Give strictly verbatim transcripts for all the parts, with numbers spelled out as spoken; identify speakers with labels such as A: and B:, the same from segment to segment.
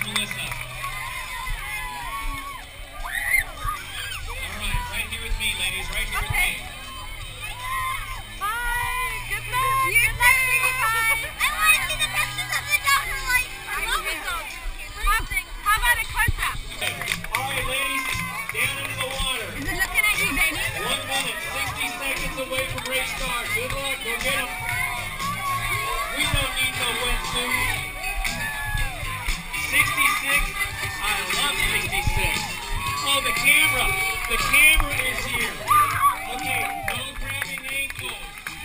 A: Melissa. All right, right here with me, ladies. Right here with me.
B: Bye. Good luck. You too. Bye. I want to see the pictures of the dog. I love it though. How about a close-up?
A: Okay. All right, ladies. Down into the water.
B: Is it looking at you, baby?
A: One minute, sixty seconds away from race start. Good luck. Go get them. We don't need no wetsuit. sixty-six. I love sixty-six. Oh, the camera. The camera is here. Okay, no grabbing ankles.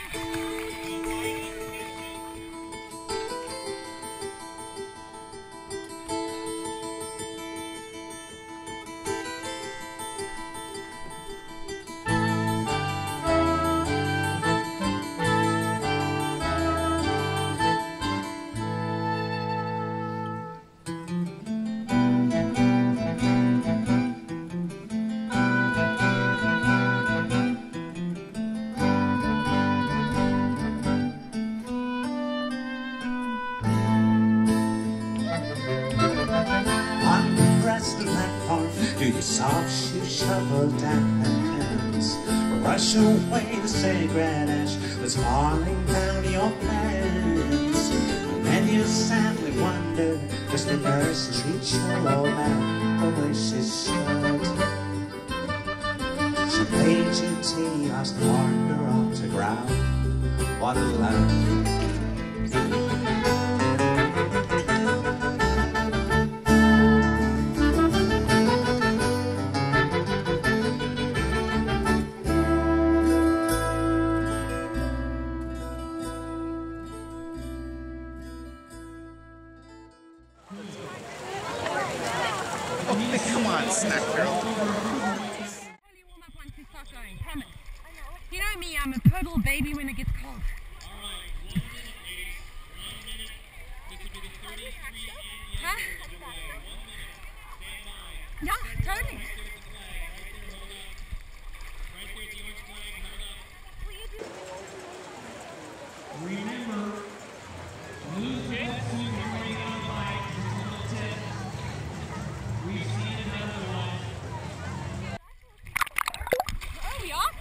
C: Do your soft shoe shovel dance, brush away the sacred ash that's falling down your pants. And then you sadly wonder, does the nurse treat your old man the way she should? She made you tea, lost partner on the ground. What a love.
D: Come on, snack girl.
B: Only warm up once we start going. Promise. You know me, I'm a puddle baby when it gets cold.
A: All right, one minute, ladies. One minute. This will be the thirty-three and
B: Huh?
A: One minute. Stand by.
B: Yeah, totally.
A: Right there at the flag. Right there, hold up. Right there at the orange flag, hold up. Remember, lose wetsuit wearing on bike until ten. We've seen another one.
B: Oh, we are?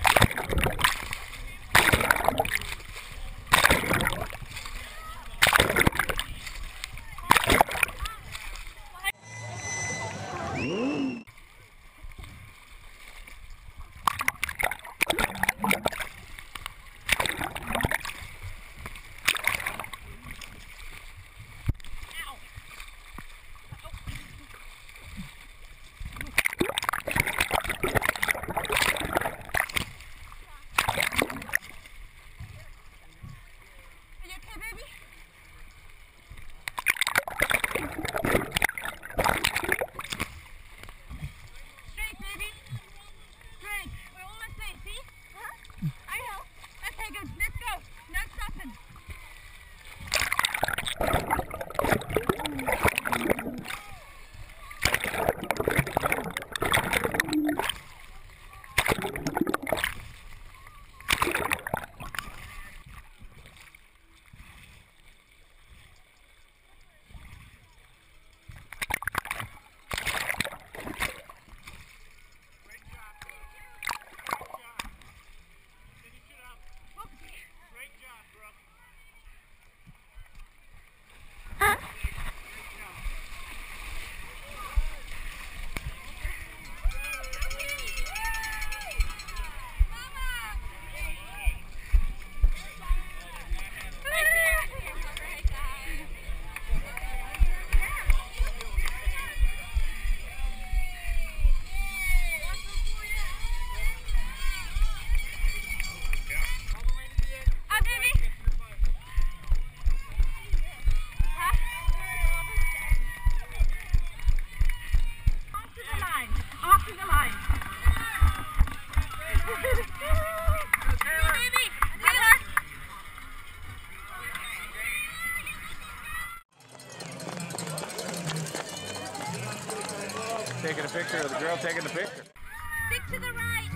D: Taking a picture of the girl taking the picture.
B: Stick to the right.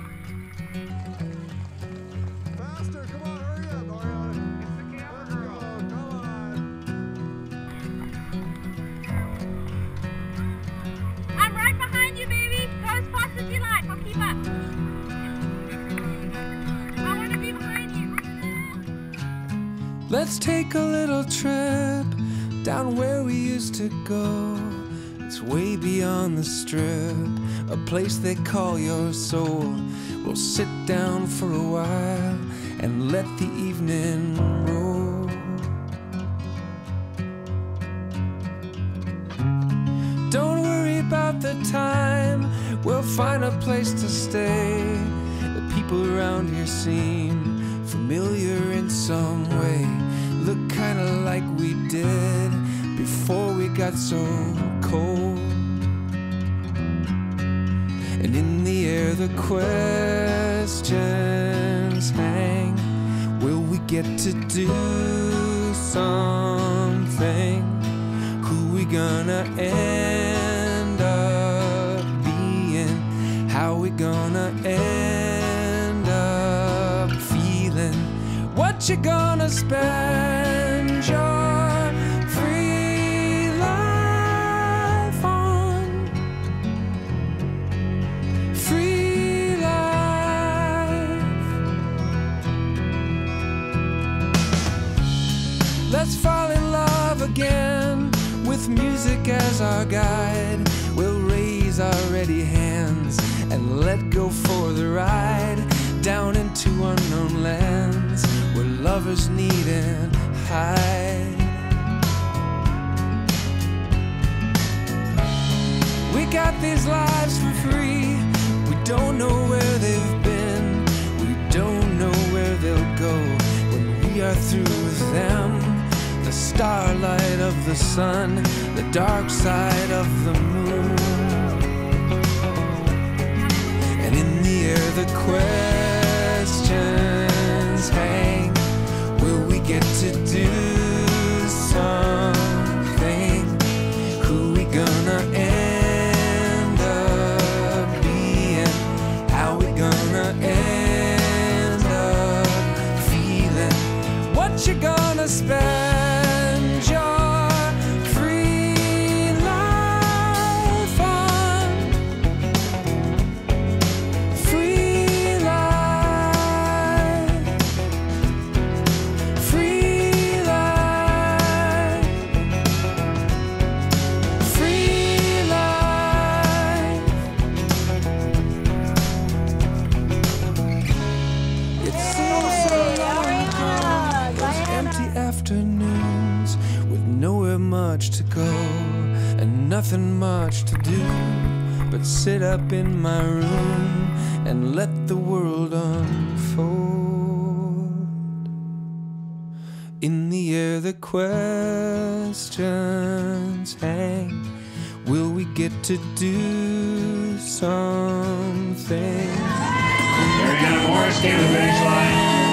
E: Faster, come on, hurry up, Arianna. It's the camera girl. Come on.
F: Let's take a little trip down where we used to go. It's way beyond the strip, a place they call your soul. We'll sit down for a while and let the evening roll. Don't worry about the time, we'll find a place to stay. The people around here seem familiar in some way, look kinda like we did before we got so cold. And in the air the questions hang, will we get to do something? Who we gonna end up being? How we gonna end up feeling? What you gonna spend your free life on? Free life. Let's fall in love again with music as our guide. We'll raise our ready hands and let go for the ride down into unknown lands where lovers need and hide. We got these lives for free. We don't know where they've been. We don't know where they'll go when we are through with them. The starlight of the sun, the dark side of the moon. And in the air the questions hang, will we get to do something? Who we gonna end up being? How we gonna end up feeling? What you gonna spend your free life on? Free life. Free life. Free life. It seems so long ago, those empty afternoons with nowhere much to go and nothing much to do but sit up in my room and let the world unfold. In the air the questions hang, will we get to do something?
C: Arianna Morris came to the finish line.